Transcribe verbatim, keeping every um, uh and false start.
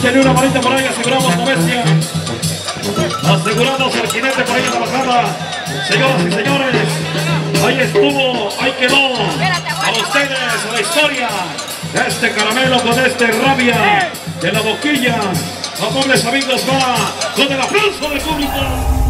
Échenle una manita por ahí, aseguramos la bestia. Aseguramos el jinete por ahí en la bajada. Señoras y señores, ahí estuvo, ahí quedó. A ustedes la historia de este caramelo con este rabia de la boquilla. Amables amigos, va con el aplauso del público.